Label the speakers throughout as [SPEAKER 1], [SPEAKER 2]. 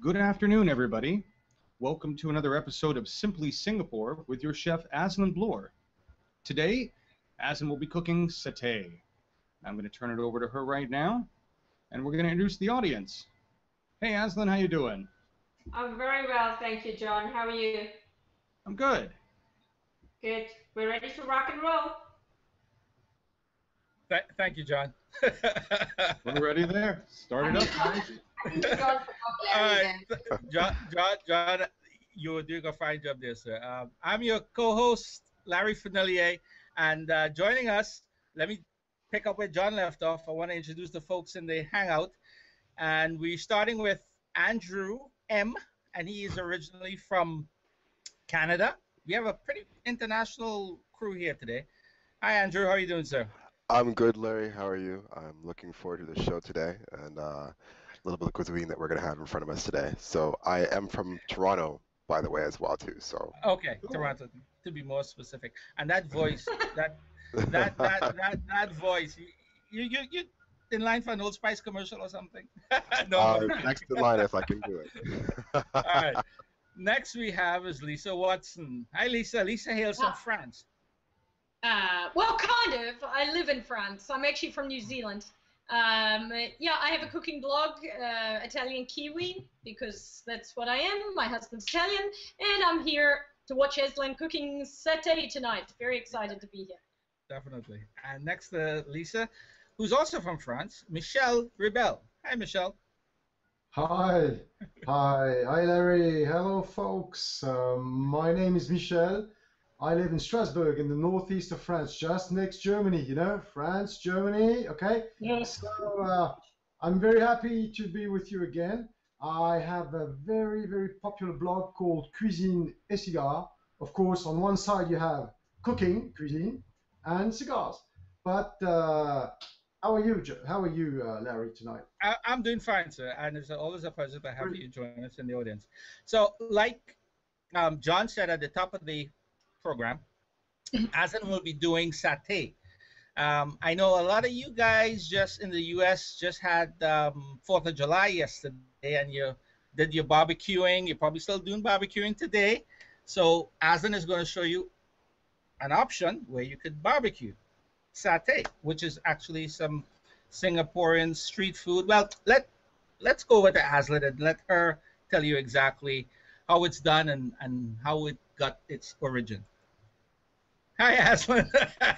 [SPEAKER 1] Good afternoon, everybody. Welcome to another episode of Simply Singapore with your chef, Azlin Bloor. Today, Azlin will be cooking satay. I'm going to turn it over to her right now, and we're going to introduce the audience. Hey, Azlin, how you doing?
[SPEAKER 2] I'm very well, thank you, John. How are you?
[SPEAKER 1] I'm good.
[SPEAKER 2] Good. We're ready to rock and roll.
[SPEAKER 3] Thank you, John.
[SPEAKER 1] We're ready there. Start it up, guys.
[SPEAKER 2] I think John forgot Larry then.
[SPEAKER 3] John, you're doing a fine job there, sir. I'm your co-host, Larry Fenelier, and joining us, let me pick up where John left off. I want to introduce the folks in the Hangout, and we're starting with Andrew M., and he is originally from Canada. We have a pretty international crew here today. Hi, Andrew. How are you doing, sir?
[SPEAKER 4] I'm good, Larry. How are you? I'm looking forward to the show today and a little bit of cuisine that we're going to have in front of us today. So I am from Toronto, by the way, as well, too. So
[SPEAKER 3] okay, cool. Toronto, to be more specific. And that voice, that voice, you in line for an Old Spice commercial or something?
[SPEAKER 4] No. Next in line if I can do it.
[SPEAKER 3] All right. Next we have is Lisa Watson. Hi, Lisa. Lisa hails from France.
[SPEAKER 5] Well, kind of. I live in France. I'm actually from New Zealand. Yeah, I have a cooking blog, Italian Kiwi, because that's what I am. My husband's Italian, and I'm here to watch Azlin cooking satay tonight. Very excited to be here.
[SPEAKER 3] Definitely. And next, Lisa, who's also from France, Michelle Rebel. Hi, Michelle.
[SPEAKER 6] Hi. Hi, Larry. Hello, folks. My name is Michel. I live in Strasbourg in the northeast of France, just next Germany, you know, France, Germany, okay?
[SPEAKER 5] Yes.
[SPEAKER 6] So I'm very happy to be with you again. I have a very, very popular blog called Cuisine et Cigars. Of course, on one side you have cooking, cuisine, and cigars. But how are you, Larry, tonight?
[SPEAKER 3] I'm doing fine, sir, and it's always a pleasure to have you join us in the audience. So, like John said at the top of the program, Azlin will be doing satay. I know a lot of you guys just in the U.S. just had 4th of July yesterday, and you did your barbecuing. You're probably still doing barbecuing today. So Azlin is going to show you an option where you could barbecue satay, which is actually some Singaporean street food. Well, let's go over to Azlin and let her tell you exactly how it's done and how it got its origin. Hi, Azlin.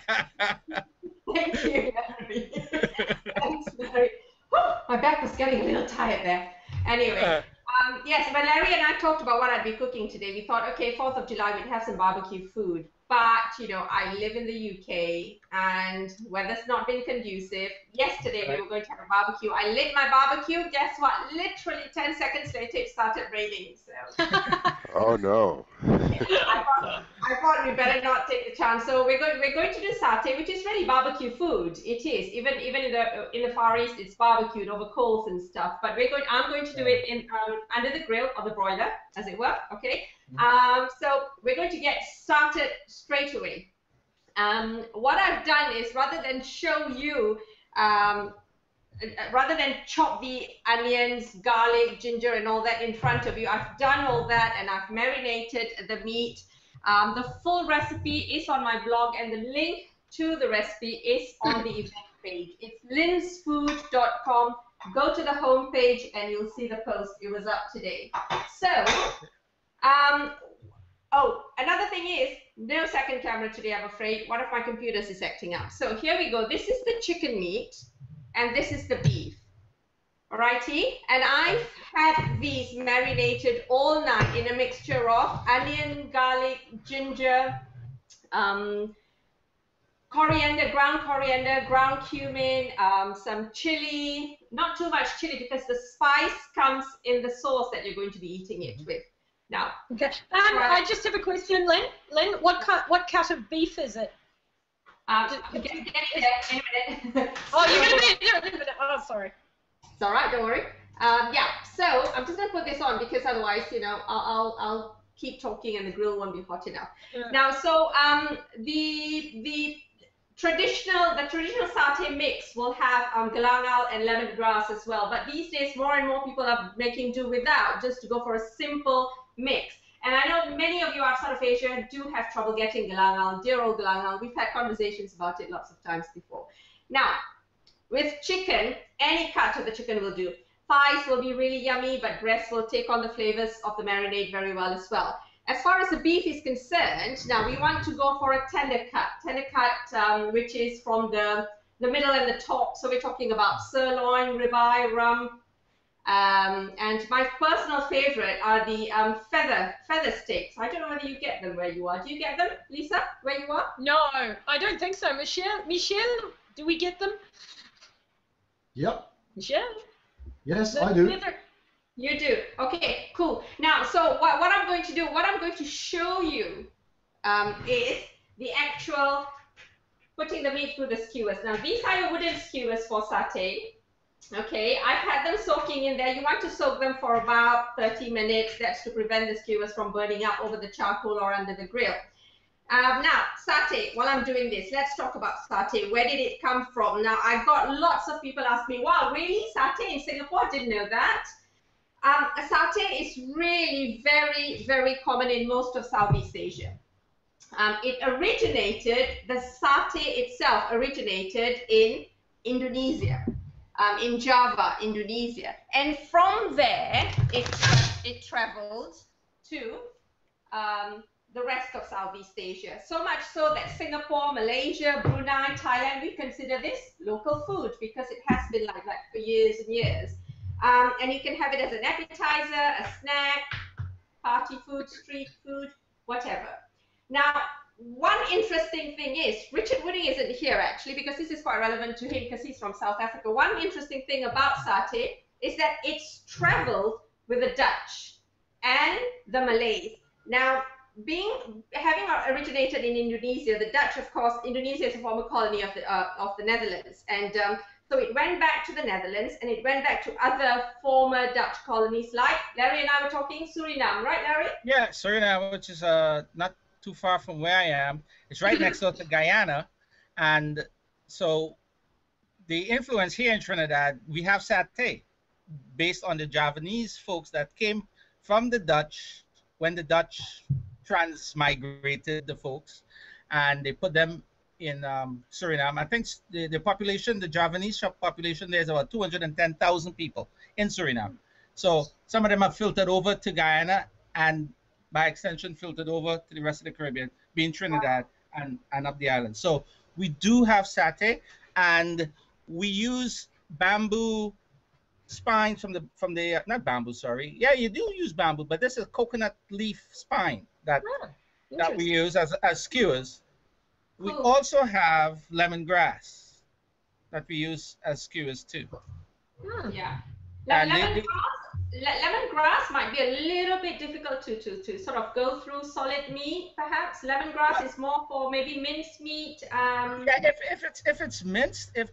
[SPEAKER 2] Thank you, Larry. Thanks, Larry. My back was getting a little tired there. Anyway, yes, when Larry and I talked about what I'd be cooking today, we thought, okay, 4th of July, we'd have some barbecue food. But, you know, I live in the UK, and weather's not been conducive. Yesterday, we were going to have a barbecue. I lit my barbecue. Guess what? Literally 10 seconds later, it started raining. So.
[SPEAKER 4] Oh, no.
[SPEAKER 2] I thought we better not take the chance. So we're going to do satay, which is really barbecue food. It is. Even in the Far East, it's barbecued over coals and stuff. But I'm going to do it in under the grill or the broiler, as it were. Okay. So we're going to get started straight away. What I've done is, rather than show you, rather than chop the onions, garlic, ginger, and all that in front of you, I've done all that and I've marinated the meat. The full recipe is on my blog, and the link to the recipe is on the event page. It's linsfood.com. Go to the home page and you'll see the post. It was up today. So, oh, another thing is, no second camera today, I'm afraid. One of my computers is acting up. So here we go. This is the chicken meat, and this is the beef. Alrighty? And I've had these marinated all night in a mixture of onion, garlic, ginger, coriander, ground cumin, some chili. Not too much chili because the spice comes in the sauce that you're going to be eating it with. Now,
[SPEAKER 5] okay. I just have a question, Lynn. Lynn, what cut of beef is it?
[SPEAKER 2] Get it there in a minute.
[SPEAKER 5] Oh, you're going to be there in a minute. Oh, sorry.
[SPEAKER 2] It's all right, don't worry. Yeah, so I'm just going to put this on because otherwise, you know, I'll keep talking and the grill won't be hot enough. Yeah. Now, so the the traditional satay mix will have galangal and lemongrass as well. But these days, more and more people are making do without, just to go for a simple mix. And I know many of you outside of Asia do have trouble getting galangal, dear old galangal. We've had conversations about it lots of times before. Now, with chicken, any cut of the chicken will do. Thighs will be really yummy, but breasts will take on the flavors of the marinade very well as well. As far as the beef is concerned, now we want to go for a tender cut, which is from the middle and the top. So we're talking about sirloin, ribeye, rump, and my personal favorite are the feather steaks. I don't know whether you get them where you are. Do you get them, Lisa, where you are?
[SPEAKER 5] No, I don't think so. Michelle, do we get them?
[SPEAKER 6] Yep.
[SPEAKER 5] Michelle?
[SPEAKER 6] Yes, I do.
[SPEAKER 2] You do. Okay, cool. Now, so what I'm going to do, what I'm going to show you is the actual putting the meat through the skewers. Now, these are your wooden skewers for satay. Okay, I've had them soaking in there. You want to soak them for about 30 minutes. That's to prevent the skewers from burning up over the charcoal or under the grill. Now, satay, while I'm doing this, let's talk about satay. Where did it come from? Now, I've got lots of people ask me, wow, really? Satay in Singapore? I didn't know that. Satay is really very, very common in most of Southeast Asia. The satay itself originated in Indonesia, in Java, Indonesia. And from there, it traveled to the rest of Southeast Asia. So much so that Singapore, Malaysia, Brunei, Thailand, we consider this local food because it has been like that for years and years. And you can have it as an appetizer, a snack, party food, street food, whatever. Now, one interesting thing is, Richard Wooding isn't here actually because this is quite relevant to him because he's from South Africa. One interesting thing about satay is that it's traveled with the Dutch and the Malays. Now, having originated in Indonesia, the Dutch, of course, Indonesia is a former colony of the Netherlands, and so it went back to the Netherlands, and it went back to other former Dutch colonies, like Larry and I were talking, Suriname, right, Larry?
[SPEAKER 3] Yeah, Suriname, which is not too far from where I am. It's right next door to Guyana, and so the influence here in Trinidad, we have satay, based on the Javanese folks that came from the Dutch when the Dutch transmigrated the folks, and they put them in Suriname. I think the population, the Javanese population, there's about 210,000 people in Suriname. So some of them are filtered over to Guyana, and by extension filtered over to the rest of the Caribbean, being Trinidad and up the island. So we do have satay, and we use bamboo spines from the not bamboo, sorry. Yeah, you do use bamboo, but this is coconut leaf spine that we use as skewers. We also have lemongrass that we use as skewers too.
[SPEAKER 2] Yeah.
[SPEAKER 3] And
[SPEAKER 2] lemongrass might be a little bit difficult to sort of go through solid meat, perhaps. Lemongrass is more for maybe minced meat.
[SPEAKER 3] Yeah, if it's minced, if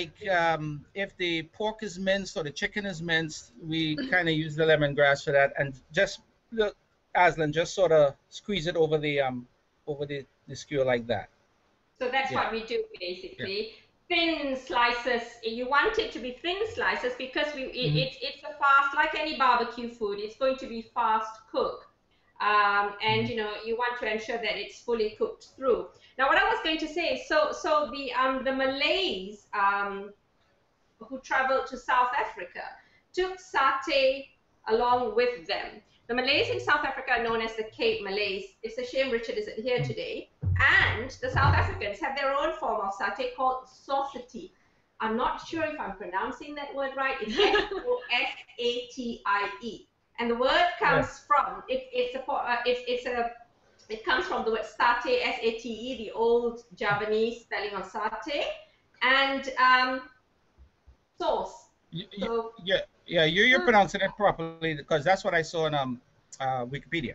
[SPEAKER 3] the pork is minced or the chicken is minced, we kind of use the lemongrass for that, and just Azlin, just sort of squeeze it over the skewer like that.
[SPEAKER 2] So that's what we do basically. Thin slices. You want it to be thin slices because it's a fast, like any barbecue food. It's going to be fast cooked, and you know you want to ensure that it's fully cooked through. Now, what I was going to say, so the Malays who traveled to South Africa took satay along with them. The Malays in South Africa are known as the Cape Malays. It's a shame Richard isn't here today. And the South Africans have their own form of satay called sausage. I'm not sure if I'm pronouncing that word right. It's S-O-S-A-T-I-E. And the word comes from, it comes from the word satay, S-A-T-E, the old Javanese spelling of satay, and sauce.
[SPEAKER 3] You're pronouncing it properly because that's what I saw on Wikipedia.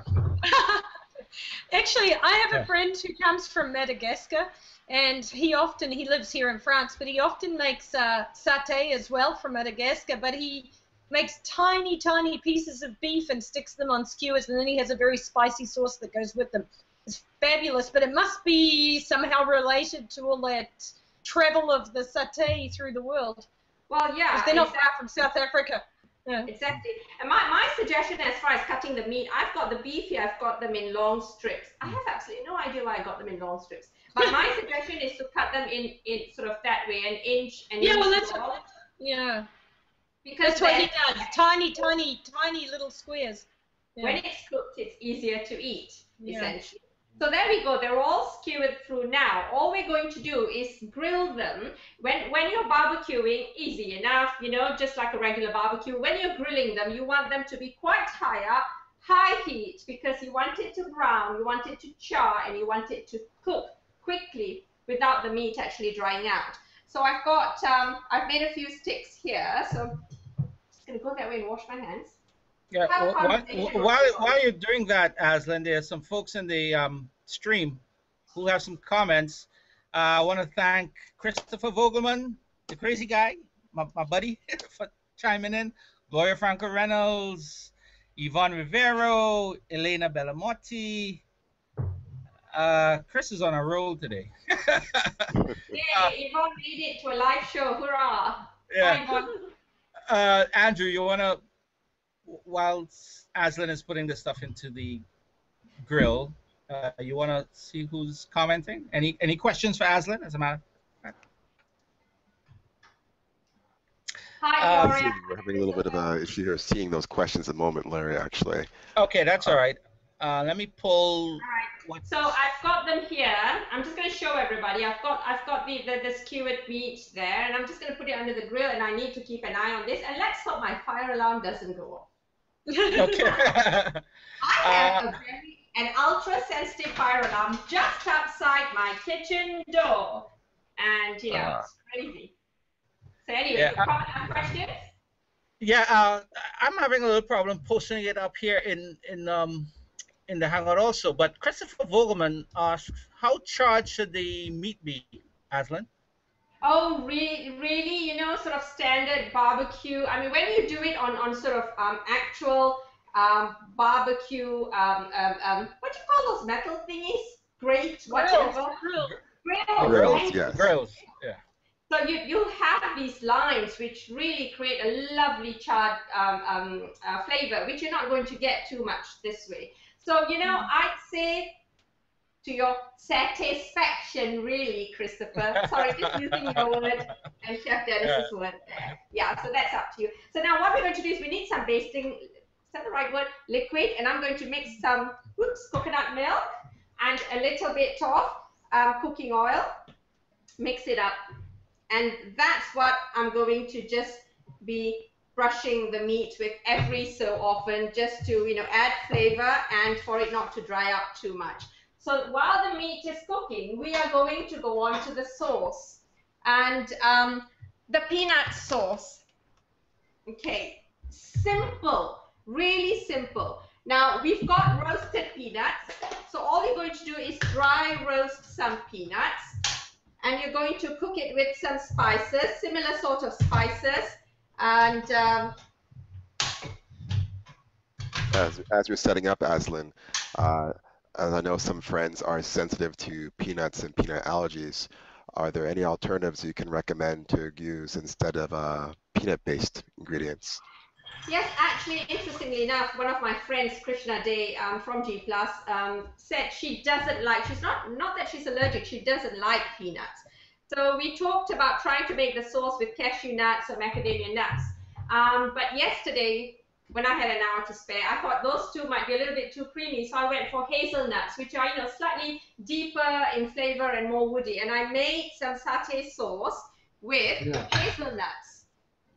[SPEAKER 5] Actually, I have a friend who comes from Madagascar, and he lives here in France, but he often makes satay as well from Madagascar, but he makes tiny pieces of beef and sticks them on skewers, and then he has a very spicy sauce that goes with them. is fabulous, but it must be somehow related to all that travel of the satay through the world.
[SPEAKER 2] Well, yeah.
[SPEAKER 5] 'Cause they're not far from South Africa. Yeah.
[SPEAKER 2] Exactly. And my suggestion as far as cutting the meat, I've got the beef here, I've got them in long strips. I have absolutely no idea why I got them in long strips. But my suggestion is to cut them in sort of that way, an inch.
[SPEAKER 5] Yeah, well, that's
[SPEAKER 2] long.
[SPEAKER 5] Yeah.
[SPEAKER 2] Because
[SPEAKER 5] That's what he does. Tiny, tiny, tiny little squares. Yeah.
[SPEAKER 2] When it's cooked, it's easier to eat,
[SPEAKER 5] Yeah.
[SPEAKER 2] essentially. So there we go. They're all skewered through now. All we're going to do is grill them. When you're barbecuing, easy enough, you know, just like a regular barbecue. When you're grilling them, you want them to be quite high up, high heat, because you want it to brown, you want it to char, and you want it to cook quickly without the meat actually drying out. So I've got, I've made a few sticks here. So I'm just going to go that way and wash my hands.
[SPEAKER 3] Yeah, while you're doing that, Azlin, there's some folks in the stream who have some comments. I want to thank Christopher Vogelman, the crazy guy, my buddy, for chiming in. Gloria Franco Reynolds, Yvonne Rivero, Elena Bellamotti. Chris is on a roll today.
[SPEAKER 2] Yay, Yvonne made it to a live show. Hurrah!
[SPEAKER 3] Yeah. Andrew, you want to, while Azlin is putting the stuff into the grill, you want to see who's commenting? Any questions for Azlin, as a matter?
[SPEAKER 2] Hi, Gloria.
[SPEAKER 4] We're having a little bit of an issue here seeing those questions at the moment, Larry, actually.
[SPEAKER 3] Okay, that's all right. Let me pull.
[SPEAKER 2] All right. So I've got them here. I'm just going to show everybody. I've got the skewered meat there, and I'm just going to put it under the grill, and I need to keep an eye on this. And let's hope my fire alarm doesn't go off.
[SPEAKER 3] Okay.
[SPEAKER 2] I have an ultra-sensitive fire alarm just outside my kitchen door, and you know it's crazy. So anyway, questions?
[SPEAKER 3] Yeah, I'm having a little problem posting it up here in the Hangout also. But Christopher Vogelman asked, how charred should the meat be, Azlin?
[SPEAKER 2] Oh, really, you know, sort of standard barbecue. I mean, when you do it on sort of actual barbecue, what do you call those metal thingies? Grates, whatever.
[SPEAKER 4] Grills, yes.
[SPEAKER 3] Grills, yeah.
[SPEAKER 2] So you have these lines which really create a lovely charred flavor, which you're not going to get too much this way. So, you know, I'd say to your satisfaction, really, Christopher. Sorry, just using your word and Chef Dennis's word there. Yeah, so that's up to you. So now what we're going to do is we need some basting, is that the right word? Liquid, and I'm going to mix some coconut milk and a little bit of cooking oil. Mix it up. And that's what I'm going to just be brushing the meat with every so often, just to, you know, add flavor and for it not to dry out too much. So while the meat is cooking, we are going to go on to the sauce. And the peanut sauce. Okay, simple, really simple. Now, we've got roasted peanuts. So all you're going to do is dry roast some peanuts. And you're going to cook it with some spices, similar sort of spices. And
[SPEAKER 4] as you're setting up, Azlin, as I know some friends are sensitive to peanuts and peanut allergies, are there any alternatives you can recommend to use instead of peanut-based ingredients?
[SPEAKER 2] Yes, actually, interestingly enough, one of my friends, Krishna Day from G+, said she doesn't like, she's not that she's allergic, she doesn't like peanuts. So we talked about trying to make the sauce with cashew nuts or macadamia nuts. But yesterday, when I had an hour to spare, I thought those two might be a little bit too creamy, so I went for hazelnuts, which are, you know, slightly deeper in flavor and more woody. And I made some satay sauce with hazelnuts.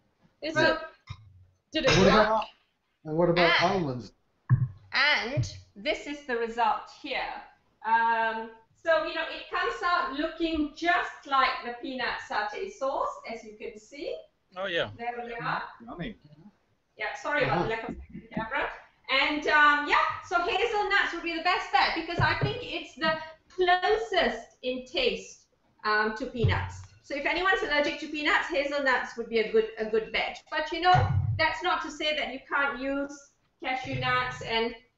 [SPEAKER 5] Did it work?
[SPEAKER 6] And what about almonds?
[SPEAKER 2] And this is the result here. So, you know, it comes out looking just like the peanut satay sauce, as you can see.
[SPEAKER 3] Oh, yeah.
[SPEAKER 2] There we are.
[SPEAKER 1] Yummy.
[SPEAKER 2] Yeah, sorry about the lack of camera. And yeah, so hazelnuts would be the best bet because I think it's the closest in taste to peanuts. So if anyone's allergic to peanuts, hazelnuts would be a good bet. But you know, that's not to say that you can't use cashew nuts and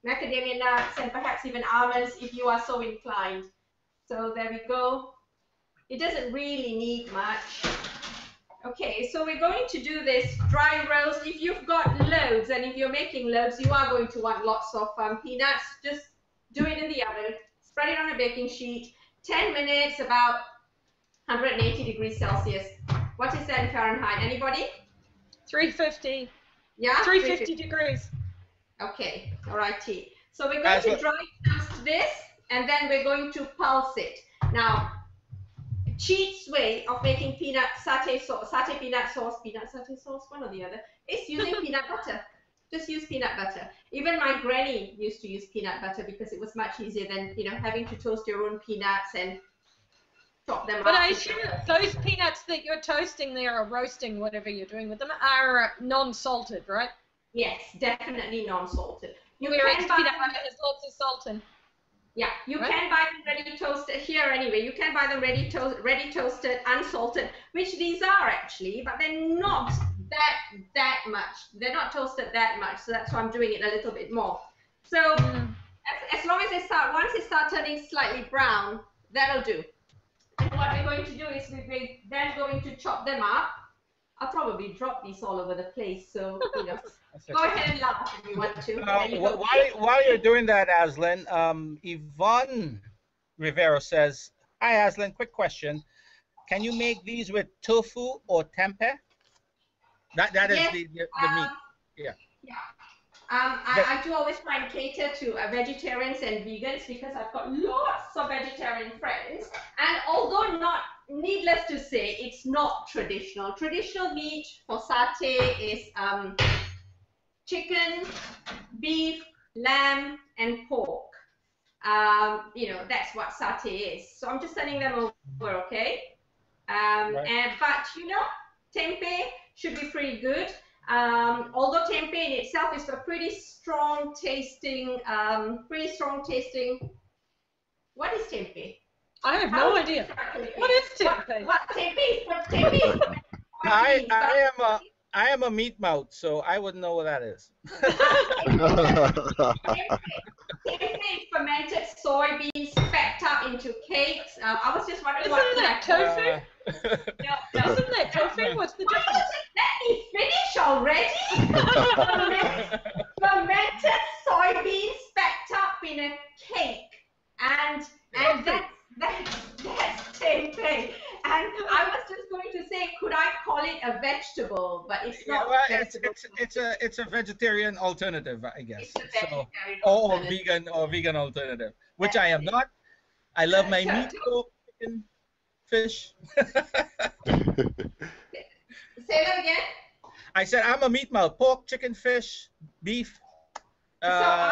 [SPEAKER 2] macadamia nuts, and perhaps even almonds if you are so inclined. So there we go. It doesn't really need much. Okay, so we're going to do this dry roast. If you've got loads, and if you're making loads, you are going to want lots of peanuts. Just do it in the oven. Spread it on a baking sheet. 10 minutes, about 180 degrees Celsius. What is that in Fahrenheit? Anybody?
[SPEAKER 5] 350.
[SPEAKER 2] Yeah?
[SPEAKER 5] 350 degrees.
[SPEAKER 2] Okay, all righty. So we're going to dry toast this, and then we're going to pulse it. Now, cheats way of making peanut satay sauce, satay peanut sauce, one or the other, is using peanut butter. Just use peanut butter. Even my granny used to use peanut butter because it was much easier than, you know, having to toast your own peanuts and chop them up.
[SPEAKER 5] But I assume those peanuts that you're toasting there or roasting, whatever you're doing with them, are non-salted, right?
[SPEAKER 2] Yes, definitely non-salted.
[SPEAKER 5] Whereas peanut butter has lots of salt in.
[SPEAKER 2] Yeah, you can buy them ready toasted here anyway. You can buy them ready toasted, unsalted, which these are actually, but they're not that much. They're not toasted that much, so that's why I'm doing it a little bit more. So as long as they start, once they start turning slightly brown, that'll do. And what we're going to do is we're then going to chop them up. I'll probably drop these all over the place, so you know. Go ahead and laugh if you want to.
[SPEAKER 3] While you're doing that, Azlin, Yvonne Rivera says, "Hi, Azlin. Quick question: can you make these with tofu or tempeh? That is the meat. Yeah.
[SPEAKER 2] Yeah. I do always try and cater to vegetarians and vegans because I've got lots of vegetarian friends. And although not needless to say, it's not traditional. Traditional meat for satay is chicken, beef, lamb, and pork. You know, that's what satay is. So I'm just sending them over, okay? But you know, tempeh should be pretty good. Although tempeh in itself is a pretty strong tasting. What is tempeh?
[SPEAKER 5] I have no idea. What is tempeh?
[SPEAKER 2] What tempeh?
[SPEAKER 3] I am a meat mouth, so I wouldn't know what that is.
[SPEAKER 2] Tempeh is fermented soybeans specked up into cakes. I was just wondering
[SPEAKER 5] Isn't that tofu?
[SPEAKER 2] No.
[SPEAKER 5] Isn't that tofu? What's the difference?
[SPEAKER 2] Let me finish already. Fermented soybeans specked up in a cake, and that's tempeh. And I was just going to say, could I call it a vegetable? But it's not.
[SPEAKER 3] Well, it's a vegetarian alternative, I guess. Or vegan alternative, which I am not. I love my meat, pork, chicken, fish.
[SPEAKER 2] Say that again.
[SPEAKER 3] I said I'm a meat mouth: pork, chicken, fish, beef.
[SPEAKER 2] So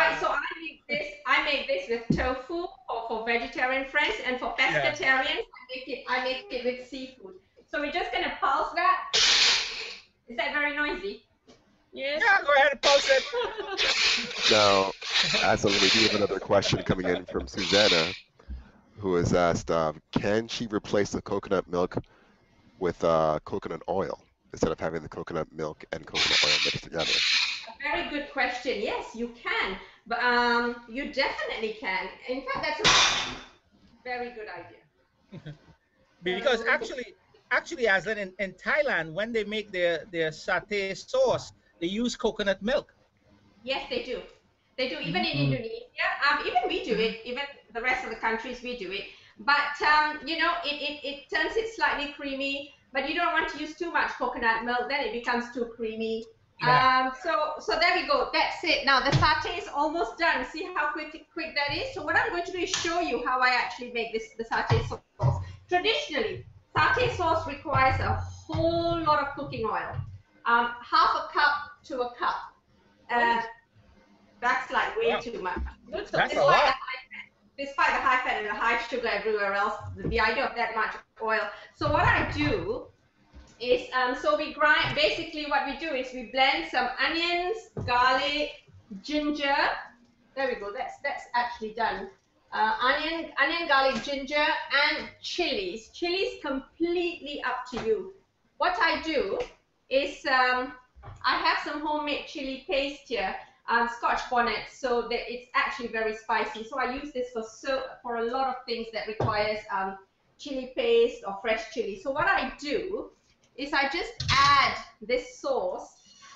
[SPEAKER 2] I make this with tofu for vegetarian friends, and for pescatarians, I make it with seafood. So we're just gonna pulse that. Is that very noisy?
[SPEAKER 5] Yes.
[SPEAKER 3] Yeah, go ahead and pulse it.
[SPEAKER 4] Now, Azlin, we do have another question coming in from Susanna, who has asked, can she replace the coconut milk with coconut oil instead of having the coconut milk and coconut oil mixed together?
[SPEAKER 2] A very good question. Yes, you can, but you definitely can. In fact, that's a very good idea.
[SPEAKER 3] Because actually, Azlin, in Thailand, when they make their satay sauce, they use coconut milk.
[SPEAKER 2] Yes, they do. They do. Even in Indonesia, even we do it. Even the rest of the countries, we do it. But you know, it turns it slightly creamy. But you don't want to use too much coconut milk, then it becomes too creamy.
[SPEAKER 3] Yeah.
[SPEAKER 2] So there we go. That's it. Now the satay is almost done. See how quick that is? So what I'm going to do is show you how I actually make the satay sauce. Traditionally, satay sauce requires a whole lot of cooking oil. Half a cup to a cup. That's like way too much.
[SPEAKER 3] That's a lot.
[SPEAKER 2] Despite the high fat and the high sugar everywhere else, the idea of that much oil. So what I do is, so we grind, basically what we do is we blend some onions, garlic, ginger. There we go, that's actually done. Onion, garlic, ginger, and chilies. Chilies completely up to you. What I do is, I have some homemade chili paste here. Scotch bonnet, so that it's actually very spicy. So I use this for a lot of things that requires chili paste or fresh chili. So what I do is I just add this sauce.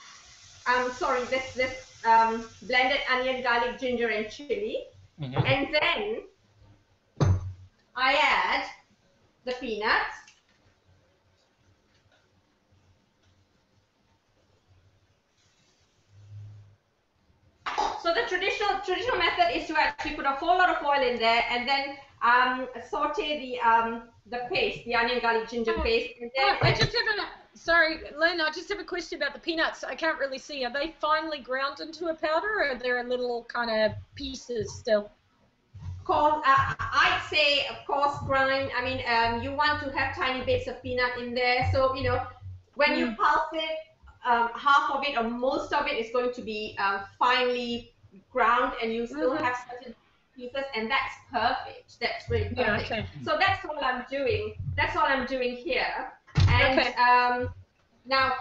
[SPEAKER 2] This blended onion, garlic, ginger, and chili, and then I add the peanuts. So the traditional method is to actually put a whole lot of oil in there and then saute the paste, the onion, garlic, ginger paste. And then
[SPEAKER 5] I just have sorry, Lynn, I just have a question about the peanuts. I can't really see. Are they finely ground into a powder, or are there little kind of pieces still?
[SPEAKER 2] I'd say, of course, grind. I mean, you want to have tiny bits of peanut in there. So, you know, when you pulse it, half of it or most of it is going to be finely ground, and you still have certain pieces, and that's perfect. That's really perfect. Yeah, okay. So that's all I'm doing. That's all I'm doing here. And now,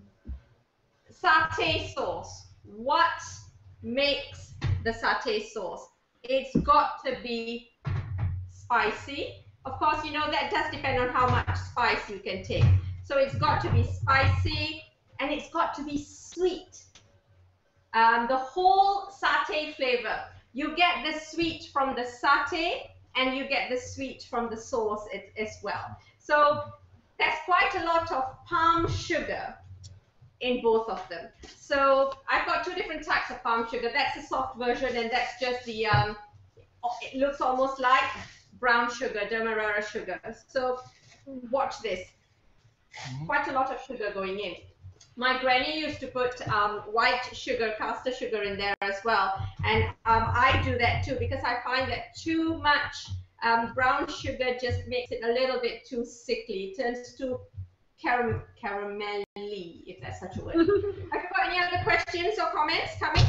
[SPEAKER 2] satay sauce. What makes the satay sauce? It's got to be spicy. Of course, you know, that does depend on how much spice you can take. So it's got to be spicy, and it's got to be sweet. The whole satay flavor. You get the sweet from the satay, and you get the sweet from the sauce as well. So there's quite a lot of palm sugar in both of them. So I've got two different types of palm sugar. That's the soft version, and that's just the, it looks almost like brown sugar, demerara sugar. So watch this. Quite a lot of sugar going in. My granny used to put white sugar, caster sugar in there as well. And I do that too, because I find that too much brown sugar just makes it a little bit too sickly. It turns to caramelly, if that's such a word. Have you got any other questions or comments coming?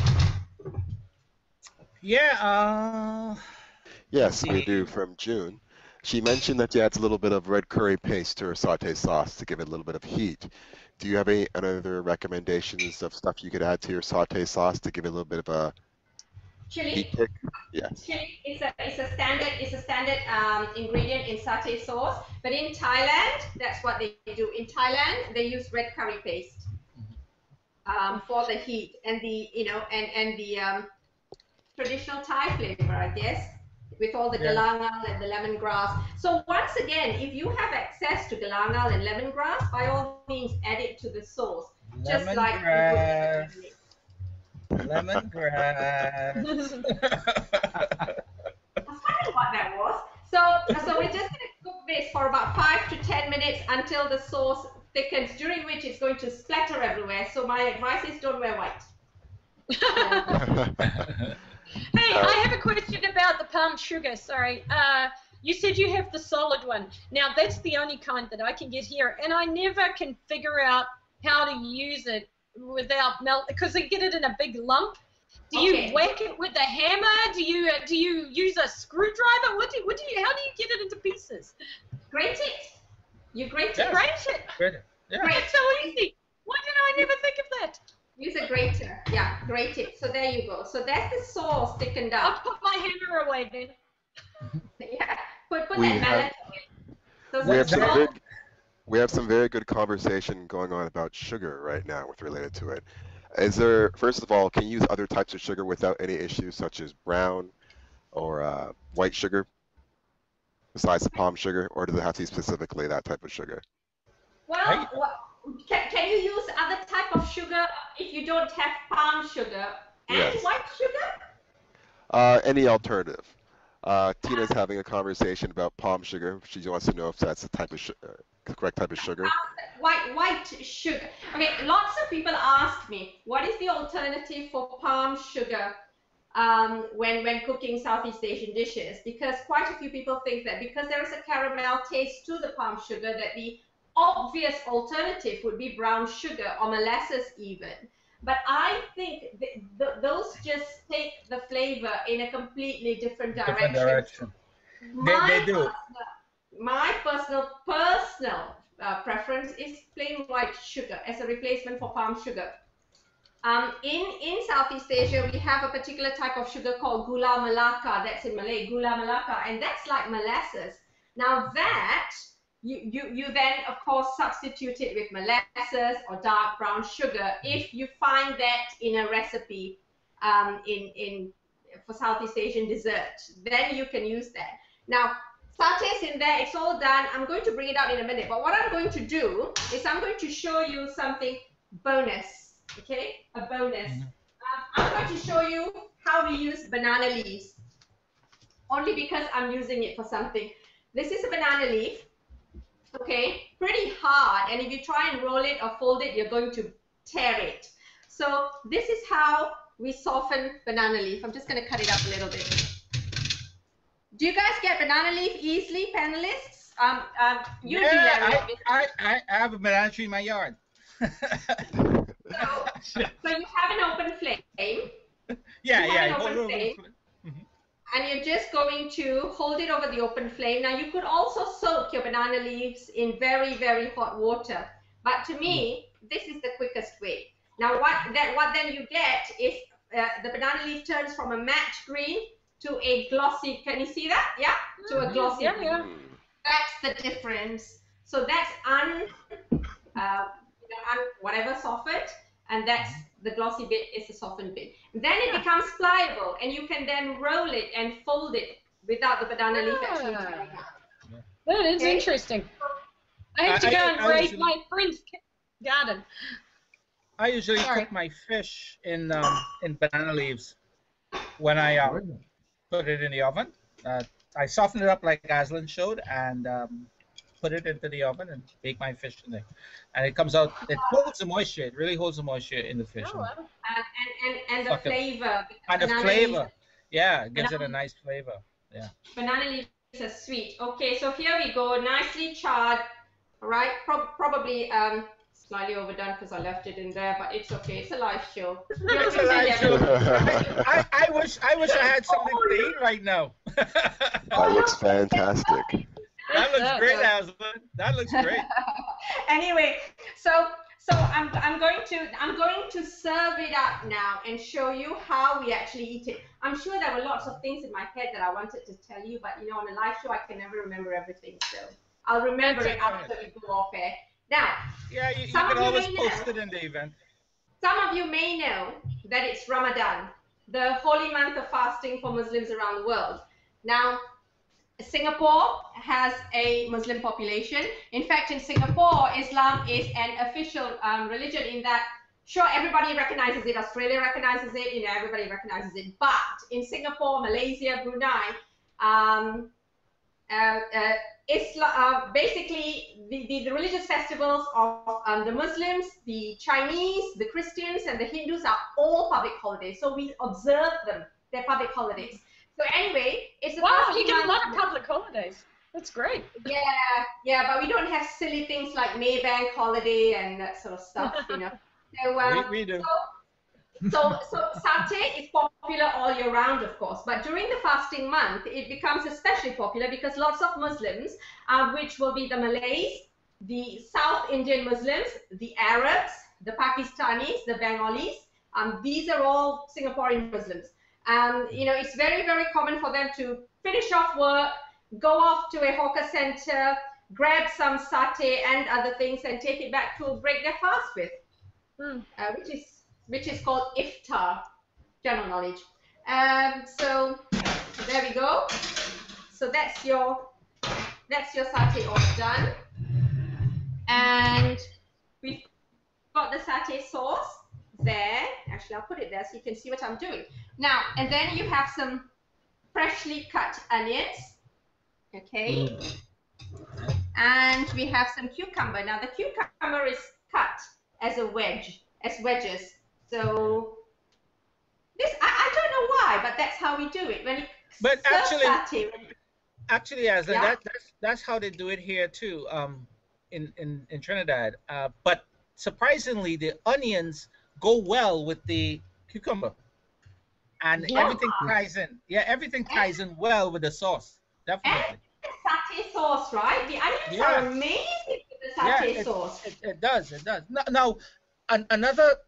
[SPEAKER 3] Yeah.
[SPEAKER 4] Yes, we do, from June. She mentioned that you add a little bit of red curry paste to her satay sauce to give it a little bit of heat. Do you have any other recommendations of stuff you could add to your satay sauce to give it a little bit of a heat kick? Yes.
[SPEAKER 2] Chili is a standard ingredient in satay sauce, but in Thailand, that's what they do. In Thailand, they use red curry paste for the heat and the the traditional Thai flavor, I guess, with all the galangal and the lemongrass. So once again, if you have access to galangal and lemongrass, by all means add it to the sauce. Just like
[SPEAKER 3] lemongrass.
[SPEAKER 2] That's kind of what that was. So we're just going to cook this for about 5 to 10 minutes until the sauce thickens, during which it's going to splatter everywhere. So my advice is don't wear white.
[SPEAKER 5] Hey, I have a question about the palm sugar. Sorry. You said you have the solid one. Now, that's the only kind that I can get here, and I never can figure out how to use it without melt, because I get it in a big lump. Do you whack it with a hammer? Do you use a screwdriver? How do you get it into pieces?
[SPEAKER 2] Grate it. You grate it.
[SPEAKER 5] Grate it.
[SPEAKER 3] Grate it. Yeah.
[SPEAKER 5] It's so easy. Why did I never think of that?
[SPEAKER 2] Use a grater. Yeah, grate it. So there you go. So that's the sauce thickened up.
[SPEAKER 5] I'll put my hammer away then.
[SPEAKER 2] Yeah. Put that mallet away.
[SPEAKER 4] So we have some very good conversation going on about sugar right now with related to it. Is there, first of all, can you use other types of sugar without any issues, such as brown or white sugar, besides the palm sugar, or does it have to be specifically that type of sugar?
[SPEAKER 2] Well, can you use other type of sugar if you don't have palm sugar and white sugar?
[SPEAKER 4] Any alternative. Tina's having a conversation about palm sugar. She wants to know if that's the type of correct type of sugar.
[SPEAKER 2] White sugar. Okay, lots of people ask me, what is the alternative for palm sugar when cooking Southeast Asian dishes? Because quite a few people think that because there is a caramel taste to the palm sugar, that the obvious alternative would be brown sugar or molasses even. But I think those just take the flavor in a completely different direction.
[SPEAKER 3] They do.
[SPEAKER 2] My personal preference is plain white sugar as a replacement for palm sugar. In Southeast Asia, we have a particular type of sugar called gula melaka. That's in Malay, gula melaka, and that's like molasses. Now that you then of course substitute it with molasses or dark brown sugar if you find that in a recipe for Southeast Asian dessert. Then you can use that. Now satay's in there, it's all done. I'm going to bring it out in a minute, but what I'm going to do is I'm going to show you something bonus. Okay, a bonus. I'm going to show you how we use banana leaves, only because I'm using it for something. This is a banana leaf, okay, pretty hard, and if you try and roll it or fold it, you're going to tear it. So this is how we soften banana leaf. I'm just going to cut it up a little bit. Do you guys get banana leaf easily, panelists? You do, Larry.
[SPEAKER 3] I have a banana tree in my yard.
[SPEAKER 2] So you have an open flame.
[SPEAKER 3] Yeah.
[SPEAKER 2] Open flame, and you're just going to hold it over the open flame. Now you could also soak your banana leaves in very, very hot water, but to me, this is the quickest way. Now what then you get is the banana leaf turns from a matte green to a glossy. Can you see that? Yeah, to a glossy.
[SPEAKER 5] Yeah.
[SPEAKER 2] That's the difference. So that's whatever softened, and that's the glossy bit is the softened bit. Then it becomes pliable, and you can then roll it and fold it without the banana leaf actually tearing out.
[SPEAKER 5] That is interesting. I have to go and raid my friend's garden.
[SPEAKER 3] I usually cook my fish in banana leaves when I put it in the oven. I soften it up like Azlin showed, and put it into the oven and bake my fish in there. And it comes out, it holds the moisture. It really holds the moisture in the fish.
[SPEAKER 2] And the flavor.
[SPEAKER 3] And the flavor. Yeah, it gives it a nice flavor. Yeah.
[SPEAKER 2] Banana leaves are sweet. Okay, so here we go. Nicely charred. All right. Probably slightly overdone because I left it in there, but it's okay. It's a live show.
[SPEAKER 3] It's a live show. I wish I had something to eat right now.
[SPEAKER 4] That looks fantastic.
[SPEAKER 3] That looks great, Azlin. That looks great.
[SPEAKER 2] Anyway, so I'm going to serve it up now and show you how we actually eat it. I'm sure there were lots of things in my head that I wanted to tell you, but you know, on a live show I can never remember everything. So I'll remember it after we go off air. Now,
[SPEAKER 3] yeah, you can always post it in the event.
[SPEAKER 2] Some of you may know that it's Ramadan, the holy month of fasting for Muslims around the world. Now, Singapore has a Muslim population. In fact, in Singapore, Islam is an official religion in that, sure, everybody recognizes it. Australia recognizes it. You know, everybody recognizes it. But in Singapore, Malaysia, Brunei, Islam, basically the religious festivals of the Muslims, the Chinese, the Christians, and the Hindus are all public holidays. So we observe them. They're public holidays. So anyway, it's
[SPEAKER 5] you get a lot of public holidays. That's great.
[SPEAKER 2] Yeah, but we don't have silly things like Maybank holiday and that sort of stuff, you know. So,
[SPEAKER 3] we do.
[SPEAKER 2] So satay is popular all year round, of course, but during the fasting month, it becomes especially popular because lots of Muslims, which will be the Malays, the South Indian Muslims, the Arabs, the Pakistanis, the Bengalis, these are all Singaporean Muslims. You know, it's very, very common for them to finish off work, go off to a hawker center, grab some satay and other things and take it back to break their fast with, which is called iftar, general knowledge. So there we go. So that's your satay all done, and we've got the satay sauce there. Actually, I'll put it there so you can see what I'm doing now. And then you have some freshly cut onions, okay, and we have some cucumber. Now the cucumber is cut as wedges. So this, I don't know why, but that's how we do it. When you
[SPEAKER 3] actually, Azlin, that's how they do it here too, in Trinidad. But surprisingly, the onions go well with the cucumber, and everything ties in. Yeah, everything ties in well with the sauce. Definitely.
[SPEAKER 2] And satay sauce, right? The onions are amazing with the satay sauce.
[SPEAKER 3] It does. Now, another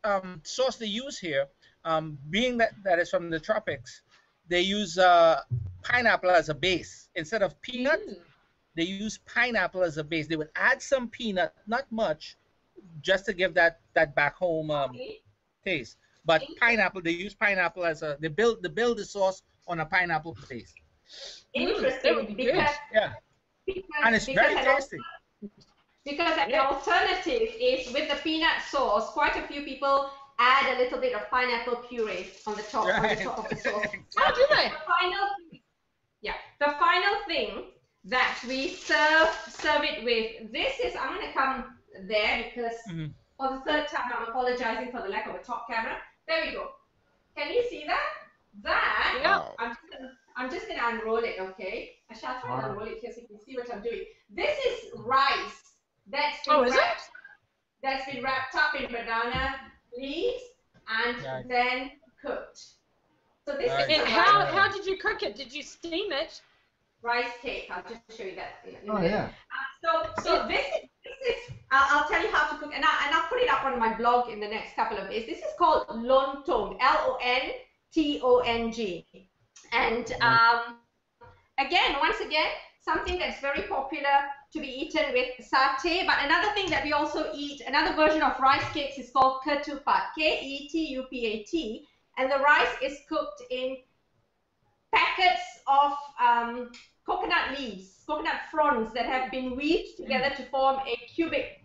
[SPEAKER 3] sauce they use here, being that it's from the tropics, they use pineapple as a base. Instead of peanut, they use pineapple as a base. They would add some peanut, not much, just to give that back home taste. But pineapple, they use pineapple as they build the sauce on a pineapple base.
[SPEAKER 2] Interesting, because
[SPEAKER 3] and it's very tasty.
[SPEAKER 2] Because an alternative is with the peanut sauce. Quite a few people add a little bit of pineapple puree on the top, of the sauce.
[SPEAKER 5] How do they?
[SPEAKER 2] The final thing that we serve it with. This is, I'm going to come there because for the third time I'm apologizing for the lack of a top camera. There we go. Can you see that?
[SPEAKER 4] Wow.
[SPEAKER 2] I'm just going to unroll it, okay? I shall try to unroll it here so you can see what I'm doing. This is rice that's been wrapped up in banana leaves and then cooked. So this is
[SPEAKER 5] and how did you cook it? Did you steam it?
[SPEAKER 2] Rice cake. I'll just show you that.
[SPEAKER 6] Yeah.
[SPEAKER 2] So this is I'll tell you how to cook, and I'll put it up on my blog in the next couple of days. This is called lontong, Lontong, and once again, something that's very popular to be eaten with satay. But another thing that we also eat, another version of rice cakes, is called ketupat, Ketupat, and the rice is cooked in packets of coconut leaves, coconut fronds that have been weaved together to form a cubic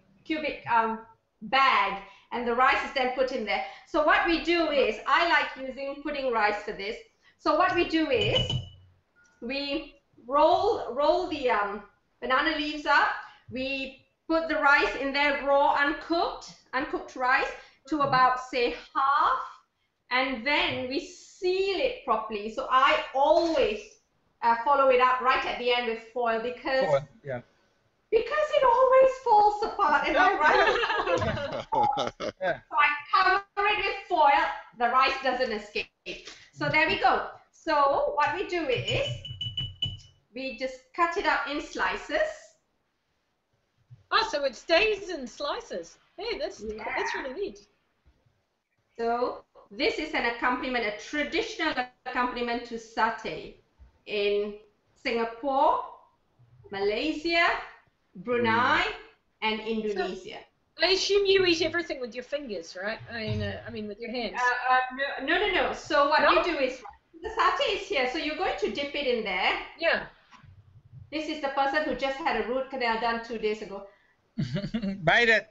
[SPEAKER 2] bag, and the rice is then put in there. So what we do is, I like using pudding rice for this. So what we do is, we roll the banana leaves up. We put the rice in there raw, uncooked rice to about, say, half, and then we seal it properly. So I always follow it up right at the end with foil because it always falls apart. Am I right? So I cover it with foil. The rice doesn't escape. So there we go. So what we do is we just cut it up in slices.
[SPEAKER 5] Oh, so it stays in slices. Hey, that's really neat.
[SPEAKER 2] So this is an accompaniment, a traditional accompaniment to satay in Singapore, Malaysia, Brunei, and Indonesia.
[SPEAKER 5] I assume you eat everything with your fingers, right? I mean with your hands.
[SPEAKER 2] No. So what you do is, the satay is here, so you're going to dip it in there.
[SPEAKER 5] Yeah.
[SPEAKER 2] This is the person who just had a root canal done 2 days ago.
[SPEAKER 3] Bite it.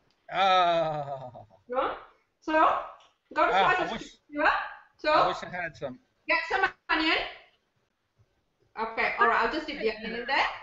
[SPEAKER 2] No? So, go to slice it.
[SPEAKER 3] I wish I had some.
[SPEAKER 2] Get some onion. Okay, all right, I'll just dip the onion in there.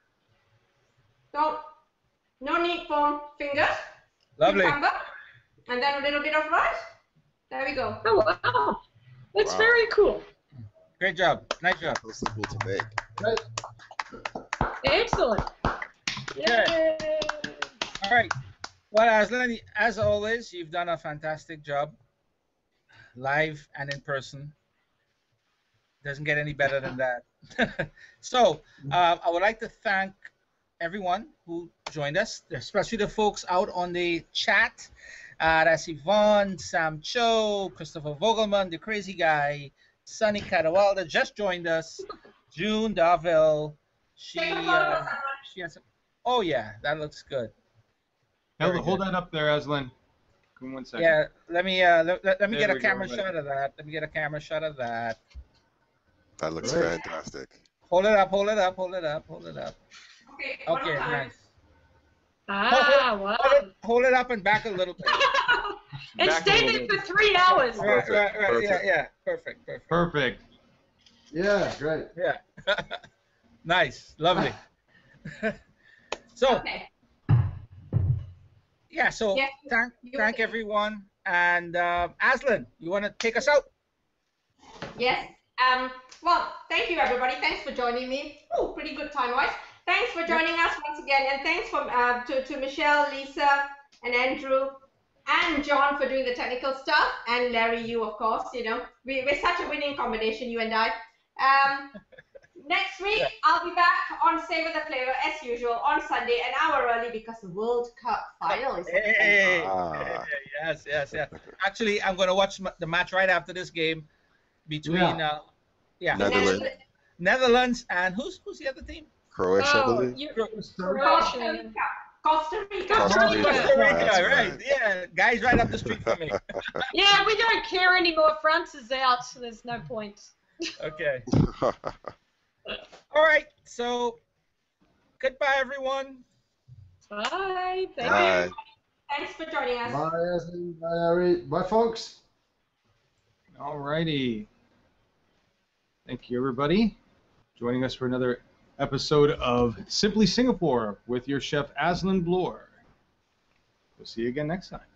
[SPEAKER 2] No need for fingers.
[SPEAKER 3] Lovely.
[SPEAKER 2] Cucumber, and then a little bit of rice. There we go.
[SPEAKER 5] Oh, wow. That's very cool.
[SPEAKER 3] Great job. Nice job.
[SPEAKER 4] So simple to make.
[SPEAKER 6] Right.
[SPEAKER 5] Excellent.
[SPEAKER 3] Yay. All right. Well, Azlin, as always, you've done a fantastic job, live and in person. Doesn't get any better than that. So, I would like to thank everyone who joined us, especially the folks out on the chat. That's Yvonne, Sam Cho, Christopher Vogelman, the crazy guy, Sunny Cadwalder just joined us, June Darville. She has. Oh yeah, that looks good.
[SPEAKER 1] Hold that up there, Azlin. Give me 1 second.
[SPEAKER 3] Yeah, let me get a
[SPEAKER 1] we
[SPEAKER 3] camera
[SPEAKER 1] go,
[SPEAKER 3] shot of that. Let me get a camera shot of that.
[SPEAKER 4] That looks fantastic.
[SPEAKER 3] Hold it up, hold it up, hold it up, hold it up. Okay, nice.
[SPEAKER 5] Wow.
[SPEAKER 3] Hold it up and back a little bit.
[SPEAKER 5] And standing for 3 hours.
[SPEAKER 3] Right, yeah. Perfect.
[SPEAKER 6] Yeah, great.
[SPEAKER 3] Yeah. Nice, lovely. So, yeah, so thank everyone. And Azlin, you want to take us out?
[SPEAKER 2] Yes. Well, thank you, everybody. Thanks for joining me. Oh, pretty good time-wise. Thanks for joining us once again, and thanks to Michelle, Lisa, and Andrew, and John for doing the technical stuff, and Larry, you, of course. You know, we're such a winning combination, you and I. Next week, I'll be back on Savor the Flavor as usual on Sunday, an hour early because the World Cup final is.
[SPEAKER 3] Yes, yes, yes. Actually, I'm going to watch the match right after this game between
[SPEAKER 4] Netherlands,
[SPEAKER 3] Netherlands and who's the other team?
[SPEAKER 4] Croatia, I
[SPEAKER 5] Oh,
[SPEAKER 4] believe.
[SPEAKER 5] Croatia.
[SPEAKER 2] Costa Rica.
[SPEAKER 4] Costa Rica.
[SPEAKER 3] Costa Rica,
[SPEAKER 4] That's
[SPEAKER 3] right.
[SPEAKER 4] right.
[SPEAKER 3] Yeah, guys right up the street from me.
[SPEAKER 5] Yeah, we don't care anymore. France is out. So there's no point.
[SPEAKER 3] Okay. All right. So, goodbye, everyone.
[SPEAKER 5] Bye. Thank
[SPEAKER 4] Bye.
[SPEAKER 5] you.
[SPEAKER 2] Thanks for joining us.
[SPEAKER 6] Bye, Azlin. Bye, Harry. Bye, folks.
[SPEAKER 1] All righty. Thank you, everybody, joining us for another episode of Simply Singapore with your chef, Azlin Bloor. We'll see you again next time.